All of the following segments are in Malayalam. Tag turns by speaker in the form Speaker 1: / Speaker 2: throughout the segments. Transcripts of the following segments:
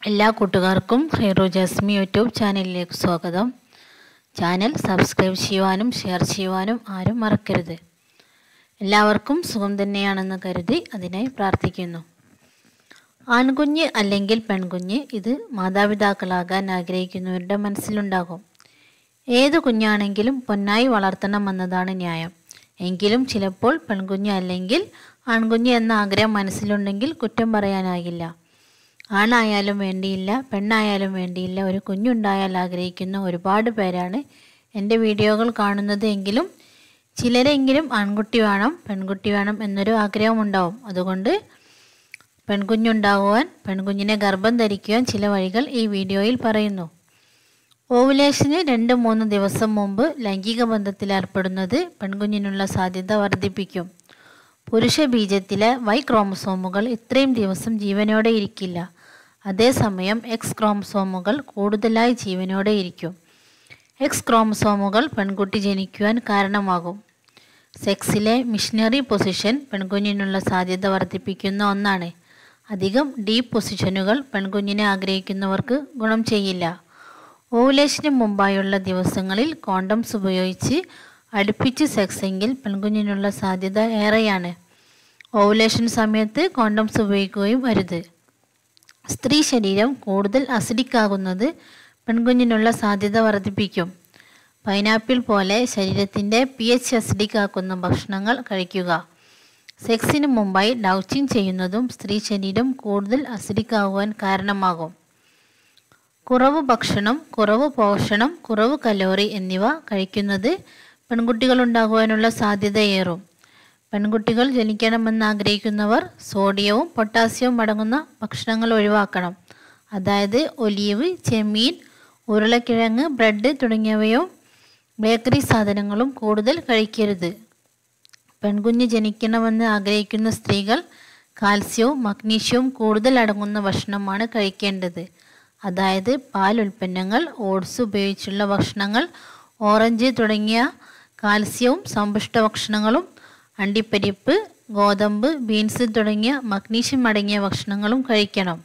Speaker 1: എല്ലാ കൂട്ടുകാർക്കും ഹൈറു ജസ്മി യൂട്യൂബ് ചാനലിലേക്ക് സ്വാഗതം. ചാനൽ സബ്സ്ക്രൈബ് ചെയ്യുവാനും ഷെയർ ചെയ്യുവാനും ആരും മറക്കരുത്. എല്ലാവർക്കും സുഖം തന്നെയാണെന്ന് കരുതി അതിനായി പ്രാർത്ഥിക്കുന്നു. ആൺകുഞ്ഞ് അല്ലെങ്കിൽ പെൺകുഞ്ഞ് ഇത് മാതാപിതാക്കളാകാൻ ആഗ്രഹിക്കുന്നവരുടെ മനസ്സിലുണ്ടാകും. ഏത് കുഞ്ഞാണെങ്കിലും പൊന്നായി വളർത്തണമെന്നതാണ് ന്യായം. എങ്കിലും ചിലപ്പോൾ പെൺകുഞ്ഞ് അല്ലെങ്കിൽ ആൺകുഞ്ഞ് എന്ന ആഗ്രഹം മനസ്സിലുണ്ടെങ്കിൽ കുറ്റം പറയാനാകില്ല. ആണായാലും വേണ്ടിയില്ല, പെണ്ണായാലും വേണ്ടിയില്ല, ഒരു കുഞ്ഞുണ്ടായാൽ ആഗ്രഹിക്കുന്ന ഒരുപാട് പേരാണ് എൻ്റെ വീഡിയോകൾ കാണുന്നത്. എങ്കിലും ചിലരെങ്കിലും ആൺകുട്ടി വേണം, പെൺകുട്ടി വേണം എന്നൊരു ആഗ്രഹമുണ്ടാവും. അതുകൊണ്ട് പെൺകുഞ്ഞുണ്ടാകുവാൻ, പെൺകുഞ്ഞിനെ ഗർഭം ധരിക്കുവാൻ ചില വഴികൾ ഈ വീഡിയോയിൽ പറയുന്നു. ഓവുലേഷന് 2-3 ദിവസം മുമ്പ് ലൈംഗിക ബന്ധത്തിൽ ഏർപ്പെടുന്നത് പെൺകുഞ്ഞിനുള്ള സാധ്യത വർദ്ധിപ്പിക്കും. പുരുഷ ബീജത്തിലെ Y ക്രോമസോമുകൾ ഇത്രയും ദിവസം ജീവനോടെ ഇരിക്കില്ല. അതേസമയം X ക്രോമസോമുകൾ കൂടുതലായി ജീവനോടെ ഇരിക്കും. X ക്രോമസോമുകൾ പെൺകുട്ടി ജനിക്കുവാൻ കാരണമാകും. സെക്സിലെ മിഷനറി പൊസിഷൻ പെൺകുഞ്ഞിനുള്ള സാധ്യത വർദ്ധിപ്പിക്കുന്ന ഒന്നാണ്. അധികം ഡീപ്പ് പൊസിഷനുകൾ പെൺകുഞ്ഞിനെ ആഗ്രഹിക്കുന്നവർക്ക് ഗുണം ചെയ്യില്ല. ഓവുലേഷന് മുമ്പായുള്ള ദിവസങ്ങളിൽ കോണ്ടംസ് ഉപയോഗിച്ച് അടുപ്പിച്ച് സെക്സെങ്കിൽ പെൺകുഞ്ഞിനുള്ള സാധ്യത ഏറെയാണ്. ഓവുലേഷൻ സമയത്ത് കോണ്ടംസ് ഉപയോഗിക്കുകയും അരുത്. സ്ത്രീ ശരീരം കൂടുതൽ അസിഡിക് ആകുന്നത് പെൺകുഞ്ഞിനുള്ള സാധ്യത വർദ്ധിപ്പിക്കും. പൈനാപ്പിൾ പോലെ ശരീരത്തിൻ്റെ pH അസിഡിക് ആക്കുന്ന ഭക്ഷണങ്ങൾ കഴിക്കുക. സെക്സിന് മുമ്പായി ഡൗച്ചിങ് ചെയ്യുന്നതും സ്ത്രീ ശരീരം കൂടുതൽ അസിഡിക് ആകുവാൻ കാരണമാകും. കുറവ് ഭക്ഷണം, കുറവ് പോഷണം, കുറവ് കലോറി എന്നിവ കഴിക്കുന്നത് പെൺകുട്ടികളുണ്ടാകുവാനുള്ള സാധ്യതയേറും. പെൺകുട്ടികൾ ജനിക്കണമെന്ന് ആഗ്രഹിക്കുന്നവർ സോഡിയവും പൊട്ടാസ്യവും അടങ്ങുന്ന ഭക്ഷണങ്ങൾ ഒഴിവാക്കണം. അതായത് ഒലീവ്, ചെമ്മീൻ, ഉരുളക്കിഴങ്ങ്, ബ്രെഡ് തുടങ്ങിയവയോ ബേക്കറി സാധനങ്ങളും കൂടുതൽ കഴിക്കരുത്. പെൺകുഞ്ഞ് ജനിക്കണമെന്ന് ആഗ്രഹിക്കുന്ന സ്ത്രീകൾ കാൽസ്യവും മഗ്നീഷ്യവും കൂടുതൽ അടങ്ങുന്ന ഭക്ഷണമാണ് കഴിക്കേണ്ടത്. അതായത് പാൽ ഉൽപ്പന്നങ്ങൾ, ഓട്സ് ഉപയോഗിച്ചുള്ള ഭക്ഷണങ്ങൾ, ഓറഞ്ച് തുടങ്ങിയ കാൽസ്യവും സമ്പുഷ്ട ഭക്ഷണങ്ങളും, അണ്ടിപ്പരിപ്പ്, ഗോതമ്പ്, ബീൻസ് തുടങ്ങിയ മഗ്നീഷ്യം അടങ്ങിയ ഭക്ഷണങ്ങളും കഴിക്കണം.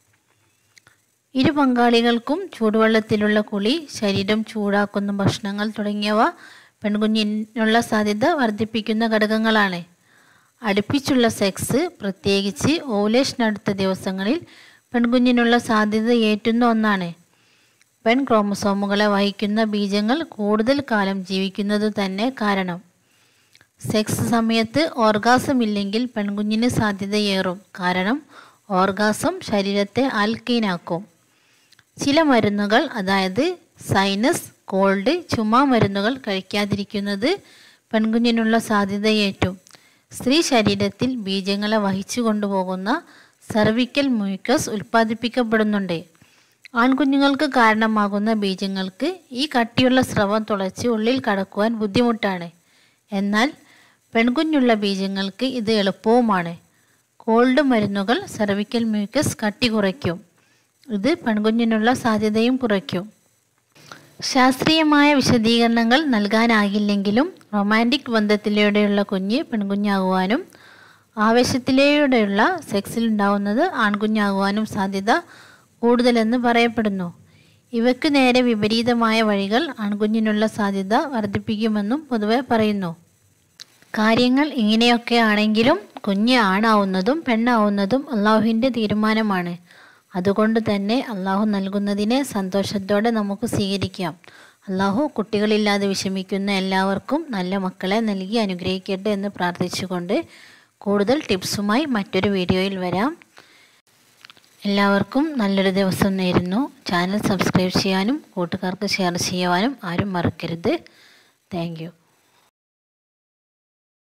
Speaker 1: ഇരു പങ്കാളികൾക്കും ചൂടുവെള്ളത്തിലുള്ള കുളി, ശരീരം ചൂടാക്കുന്ന ഭക്ഷണങ്ങൾ തുടങ്ങിയവ പെൺകുഞ്ഞിനുള്ള സാധ്യത വർദ്ധിപ്പിക്കുന്ന ഘടകങ്ങളാണ്. അടുപ്പിച്ചുള്ള സെക്സ്, പ്രത്യേകിച്ച് ഓവുലേഷൻ അടുത്ത ദിവസങ്ങളിൽ പെൺകുഞ്ഞിനുള്ള സാധ്യത ഏറ്റുന്ന ഒന്നാണ്. പെൺ ക്രോമസോമുകളെ വഹിക്കുന്ന ബീജങ്ങൾ കൂടുതൽ കാലം ജീവിക്കുന്നത് തന്നെ കാരണം. സെക്സ് സമയത്ത് ഓർഗാസം ഇല്ലെങ്കിൽ പെൺകുഞ്ഞിന് സാധ്യതയേറും. കാരണം ഓർഗാസം ശരീരത്തെ ആൽക്കൈനാക്കും. ചില മരുന്നുകൾ, അതായത് സൈനസ്, കോൾഡ്, ചുമ മരുന്നുകൾ കഴിക്കാതിരിക്കുന്നത് പെൺകുഞ്ഞിനുള്ള സാധ്യതയേറ്റും. സ്ത്രീ ശരീരത്തിൽ ബീജങ്ങളെ വഹിച്ചു കൊണ്ടുപോകുന്ന സെർവിക്കൽ മ്യൂക്കസ് ഉൽപ്പാദിപ്പിക്കപ്പെടുന്നുണ്ട്. ആൺകുഞ്ഞുങ്ങൾക്ക് കാരണമാകുന്ന ബീജങ്ങൾക്ക് ഈ കട്ടിയുള്ള സ്രവം തുളച്ച് ഉള്ളിൽ കടക്കുവാൻ ബുദ്ധിമുട്ടാണ്. എന്നാൽ പെൺകുഞ്ഞുള്ള ബീജങ്ങൾക്ക് ഇത് എളുപ്പവുമാണ്. കോൾഡ് മരുന്നുകൾ സെർവിക്കൽ മ്യൂക്കസ് കട്ടി കുറയ്ക്കും. ഇത് പെൺകുഞ്ഞിനുള്ള സാധ്യതയും കുറയ്ക്കും. ശാസ്ത്രീയമായ വിശദീകരണങ്ങൾ നൽകാനാകില്ലെങ്കിലും റൊമാൻറ്റിക് ബന്ധത്തിലൂടെയുള്ള കുഞ്ഞ് പെൺകുഞ്ഞാകുവാനും ആവേശത്തിലൂടെയുള്ള സെക്സിലുണ്ടാവുന്നത് ആൺകുഞ്ഞാകുവാനും സാധ്യത കൂടുതലെന്ന് പറയപ്പെടുന്നു. ഇവയ്ക്ക് നേരെ വിപരീതമായ വഴികൾ ആൺകുഞ്ഞിനുള്ള സാധ്യത വർദ്ധിപ്പിക്കുമെന്നും പൊതുവെ പറയുന്നു. കാര്യങ്ങൾ ഇങ്ങനെയൊക്കെ ആണെങ്കിലും കുഞ്ഞ് ആണാവുന്നതും പെണ്ണാവുന്നതും അള്ളാഹുവിൻ്റെ തീരുമാനമാണ്. അതുകൊണ്ട് തന്നെ അള്ളാഹു നൽകുന്നതിനെ സന്തോഷത്തോടെ നമുക്ക് സ്വീകരിക്കാം. അള്ളാഹു കുട്ടികളില്ലാതെ വിഷമിക്കുന്ന എല്ലാവർക്കും നല്ല മക്കളെ നൽകി അനുഗ്രഹിക്കട്ടെ എന്ന് പ്രാർത്ഥിച്ചുകൊണ്ട് കൂടുതൽ ടിപ്സുമായി മറ്റൊരു വീഡിയോയിൽ വരാം. എല്ലാവർക്കും നല്ലൊരു ദിവസം നേരുന്നു. ചാനൽ സബ്സ്ക്രൈബ് ചെയ്യാനും കൂട്ടുകാർക്ക് ഷെയർ ചെയ്യുവാനും ആരും മറക്കരുത്. Thank U.